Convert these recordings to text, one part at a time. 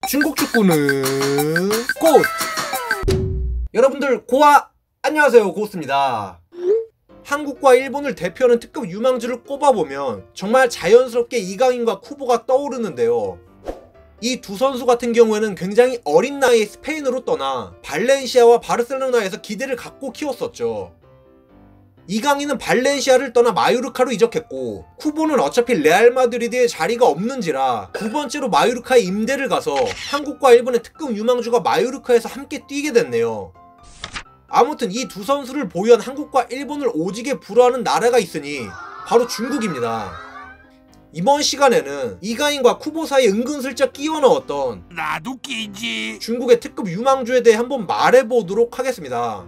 중국 축구는 고스트. 여러분들 고아 안녕하세요, 고스트입니다. 한국과 일본을 대표하는 특급 유망주를 꼽아보면 정말 자연스럽게 이강인과 쿠보가 떠오르는데요. 이 두 선수 같은 경우에는 굉장히 어린 나이에 스페인으로 떠나 발렌시아와 바르셀로나에서 기대를 갖고 키웠었죠. 이강인은 발렌시아를 떠나 마요르카로 이적했고, 쿠보는 어차피 레알 마드리드에 자리가 없는지라 두 번째로 마요르카에 임대를 가서 한국과 일본의 특급 유망주가 마요르카에서 함께 뛰게 됐네요. 아무튼 이 두 선수를 보유한 한국과 일본을 오지게 부러워하는 나라가 있으니 바로 중국입니다. 이번 시간에는 이강인과 쿠보 사이에 은근슬쩍 끼워 넣었던 나도 끼지 중국의 특급 유망주에 대해 한번 말해보도록 하겠습니다.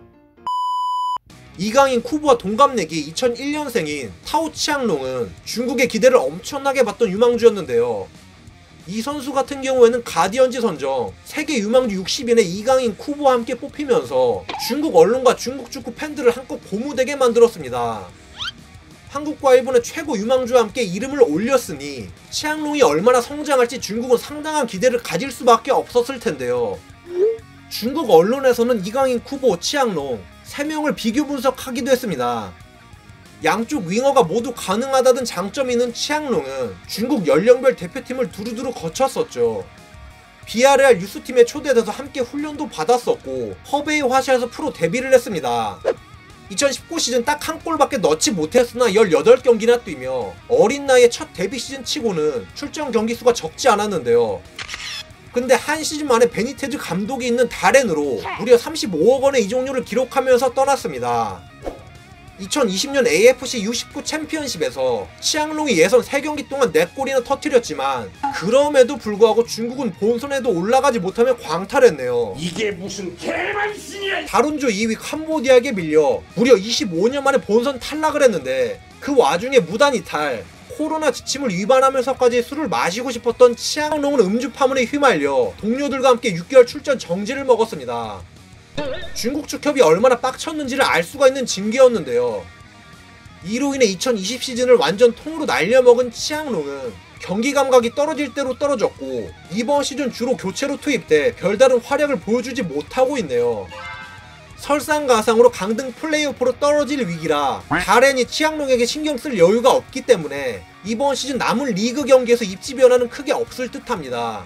이강인, 쿠보와 동갑내기 2001년생인 타오 치앙롱은 중국의 기대를 엄청나게 받던 유망주였는데요. 이 선수 같은 경우에는 가디언즈 선정 세계 유망주 60인에 이강인, 쿠보와 함께 뽑히면서 중국 언론과 중국 축구 팬들을 한껏 고무되게 만들었습니다. 한국과 일본의 최고 유망주와 함께 이름을 올렸으니 치앙롱이 얼마나 성장할지 중국은 상당한 기대를 가질 수밖에 없었을 텐데요. 중국 언론에서는 이강인, 쿠보, 치앙롱 3명을 비교 분석하기도 했습니다. 양쪽 윙어가 모두 가능하다는 장점이 있는 치앙롱은 중국 연령별 대표팀을 두루두루 거쳤었죠. 비아레알 유스팀에 초대돼서 함께 훈련도 받았었고, 허베이 화샤에서 프로 데뷔를 했습니다. 2019 시즌 딱 한 골밖에 넣지 못했으나 18경기나 뛰며 어린 나이에 첫 데뷔 시즌 치고는 출전 경기 수가 적지 않았는데요. 근데 한 시즌 만에 베니테즈 감독이 있는 다렌으로 무려 35억 원의 이적료를 기록하면서 떠났습니다. 2020년 AFC U19 챔피언십에서 치앙롱이 예선 3경기 동안 4골이나 터뜨렸지만 그럼에도 불구하고 중국은 본선에도 올라가지 못하며 광탈했네요. 이게 무슨 개만신이야. 다룬조 2위 캄보디아에게 밀려 무려 25년 만에 본선 탈락을 했는데, 그 와중에 무단 이탈, 코로나 지침을 위반하면서까지 술을 마시고 싶었던 치앙롱은 음주 파문에 휘말려 동료들과 함께 6개월 출전 정지를 먹었습니다. 중국 축협이 얼마나 빡쳤는지를 알 수가 있는 징계였는데요. 이로 인해 2020 시즌을 완전 통으로 날려먹은 치앙롱은 경기 감각이 떨어질 대로 떨어졌고, 이번 시즌 주로 교체로 투입돼 별다른 활약을 보여주지 못하고 있네요. 설상가상으로 강등 플레이오프로 떨어질 위기라 다렌이 치앙롱에게 신경 쓸 여유가 없기 때문에 이번 시즌 남은 리그 경기에서 입지 변화는 크게 없을 듯합니다.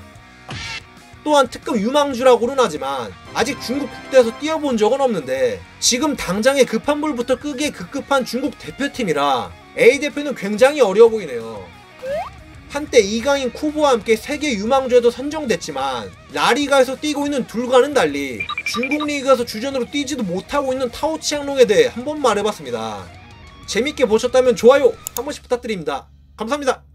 또한 특급 유망주라고는 하지만 아직 중국 국대에서 뛰어본 적은 없는데, 지금 당장의 급한 불부터 끄기에 급급한 중국 대표팀이라 A대표는 굉장히 어려워 보이네요. 한때 이강인, 쿠보와 함께 세계 유망주에도 선정됐지만 라리가에서 뛰고 있는 둘과는 달리 중국 리그에서 주전으로 뛰지도 못하고 있는 타오 치앙롱에 대해 한번 말해봤습니다. 재밌게 보셨다면 좋아요 한 번씩 부탁드립니다. 감사합니다.